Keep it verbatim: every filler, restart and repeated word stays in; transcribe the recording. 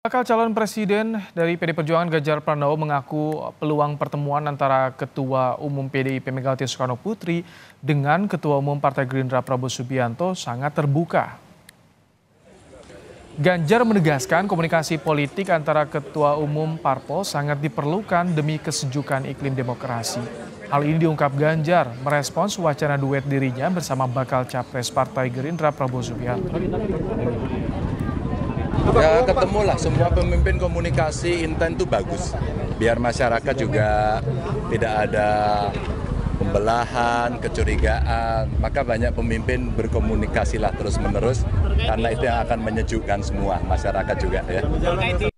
Bakal calon presiden dari P D I Perjuangan Ganjar Pranowo mengaku peluang pertemuan antara Ketua Umum P D I P Megawati Soekarno Putri dengan Ketua Umum Partai Gerindra Prabowo Subianto sangat terbuka. Ganjar menegaskan komunikasi politik antara Ketua Umum Parpol sangat diperlukan demi kesejukan iklim demokrasi. Hal ini diungkap Ganjar merespons wacana duet dirinya bersama bakal capres Partai Gerindra Prabowo Subianto. Ya ketemulah semua pemimpin, komunikasi intent itu bagus. Biar masyarakat juga tidak ada pembelahan, kecurigaan. Maka banyak pemimpin berkomunikasilah terus-menerus karena itu yang akan menyejukkan semua masyarakat juga ya.